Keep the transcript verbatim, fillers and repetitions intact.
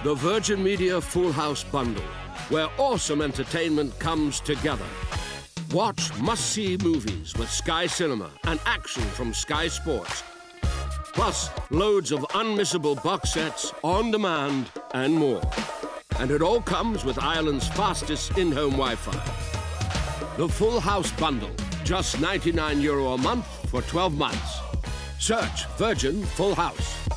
The Virgin Media Full House Bundle, where awesome entertainment comes together. Watch must-see movies with Sky Cinema and action from Sky Sports. Plus, loads of unmissable box sets, on demand, and more. And it all comes with Ireland's fastest in-home Wi-Fi. The Full House Bundle, just ninety-nine euro a month for twelve months. Search Virgin Full House.